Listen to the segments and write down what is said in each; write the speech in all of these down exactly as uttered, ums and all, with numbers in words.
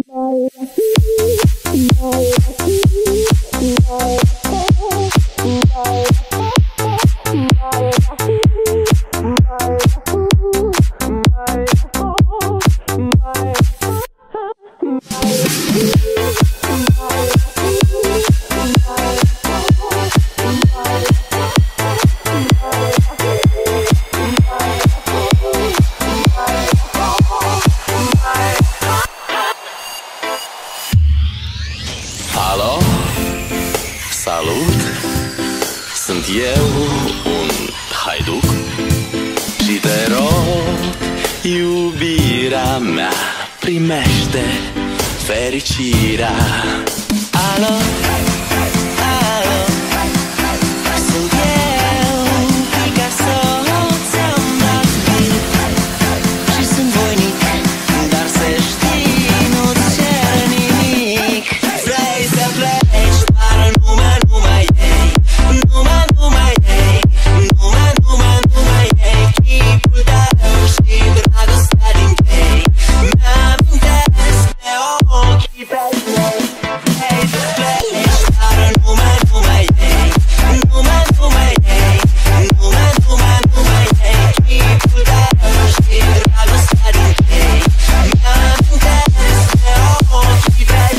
Alo, salut, sunt eu, un haiduc și te rog, iubirea mea, primește fericirea. Alo, alo, sunt eu, Picasso, ți-am dat beat și sunt voinic, dar să știi, nu-ți cer nimic. Vrei să pleci, dar numai, numai ei, numai, numai ei, numai, numai, numai ei, chipul tău și dragostea din tei mi-amintesc de ochii tăi. Vrei să pleci, dar numai, numai ei, numai, numai ei, numai, numai, numai ei, chipul tău și dragostea din tei mi-amintesc de ochii tăi.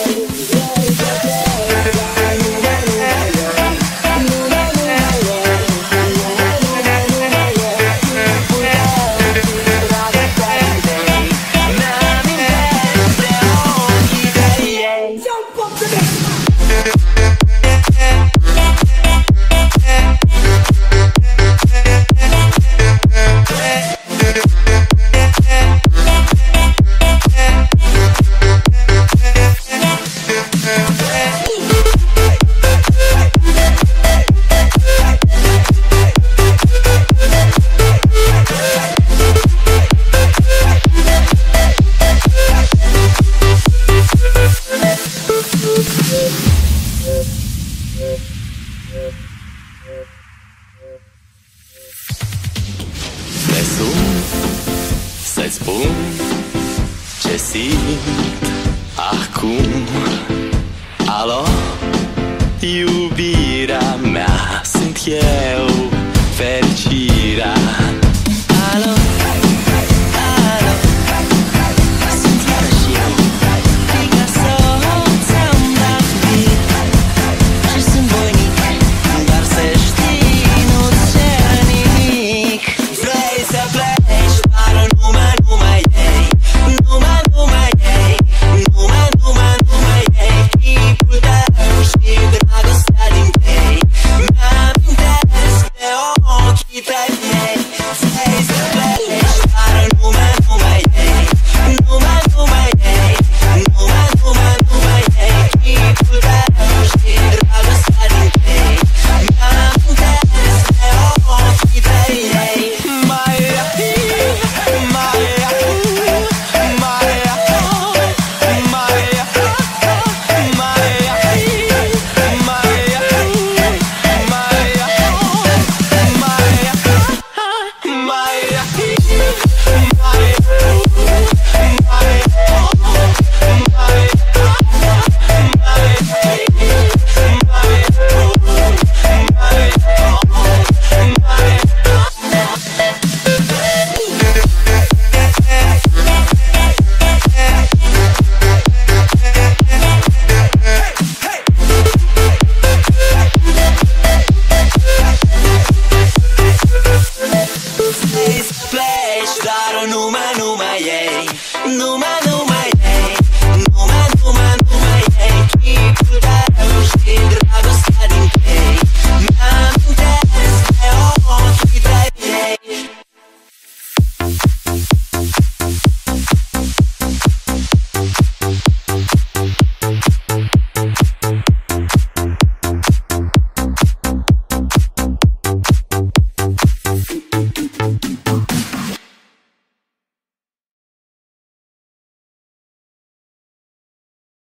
Te sun să-ți spun ce simt acum. Alo, iubirea mea, sunt eu, fericirea. Alo, alo, sunt iarăși eu, Picasso, ți-am dat beat și sunt voinic, dar să știi, nu-ți cer nimic. Vrei să pleci, dar numai, numai ei, numai, numai ei, numai, numai, numai ei, chipul tău și dragostea din tei mi-amintesc de ochii tăi. Vrei să pleci, dar numai, numai ei, numai, numai ei, numai, numai, numai ei, chipul tău și dragostea din tei mi-amintesc de ochii tăi. Mai dar numai, numai ei, numai, numai ei, numai, numai, numai ei, chip